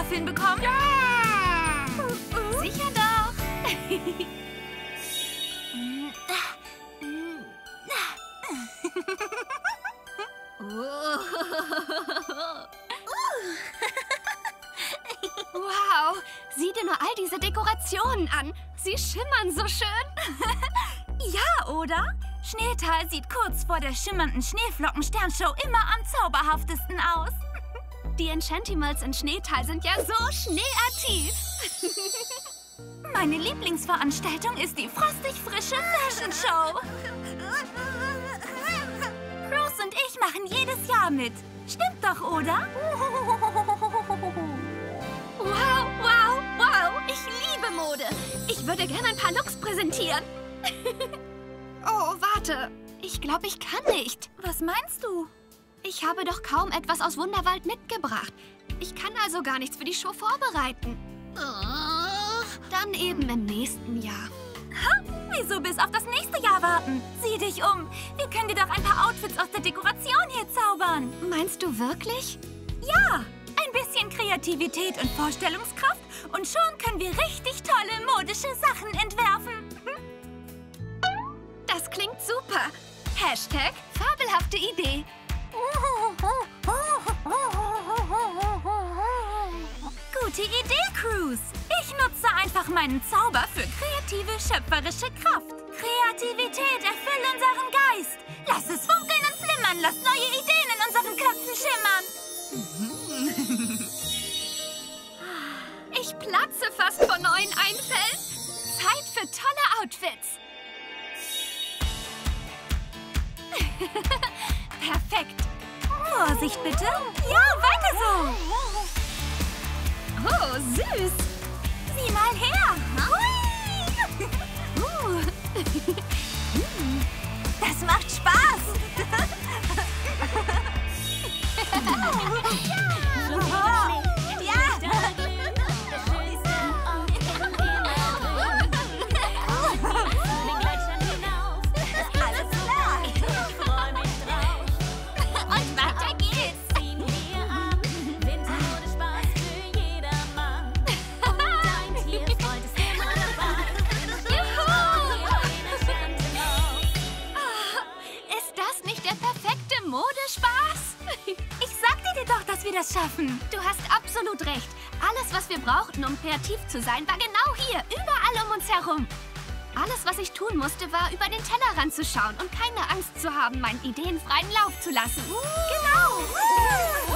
Waffeln bekommen? Ja! Sicher doch. Wow, sieh dir nur all diese Dekorationen an. Sie schimmern so schön. Ja, oder? Schneetal sieht kurz vor der schimmernden Schneeflocken-Sternshow immer am zauberhaftesten aus. Die Enchantimals in Schneetal sind ja so schneeaktiv. Meine Lieblingsveranstaltung ist die frostig-frische Fashion Show. Bruce und ich machen jedes Jahr mit. Stimmt doch, oder? Wow, wow, wow. Ich liebe Mode. Ich würde gerne ein paar Looks präsentieren. Oh, warte. Ich glaube, ich kann nicht. Was meinst du? Ich habe doch kaum etwas aus Wunderwald mitgebracht. Ich kann also gar nichts für die Show vorbereiten. Dann eben im nächsten Jahr. Ha? Wieso bis auf das nächste Jahr warten? Sieh dich um. Wir können dir doch ein paar Outfits aus der Dekoration hier zaubern. Meinst du wirklich? Ja, ein bisschen Kreativität und Vorstellungskraft und schon können wir richtig tolle modische Sachen entwerfen. Das klingt super. Hashtag fabelhafte Idee. Gute Idee, Cruz. Ich nutze einfach meinen Zauber für kreative, schöpferische Kraft. Kreativität erfüllt unseren Geist. Lass es funkeln und flimmern. Lass neue Ideen in unseren Köpfen schimmern. Ich platze fast vor neuen Einfällen. Zeit für tolle Outfits. Perfekt. Vorsicht bitte. Ja, weiter so. Oh, süß. Sieh mal her. Das macht Spaß. Das schaffen. Du hast absolut recht. Alles, was wir brauchten, um kreativ zu sein, war genau hier, überall um uns herum. Alles, was ich tun musste, war, über den Tellerrand zu schauen und keine Angst zu haben, meinen Ideen freien Lauf zu lassen. Genau!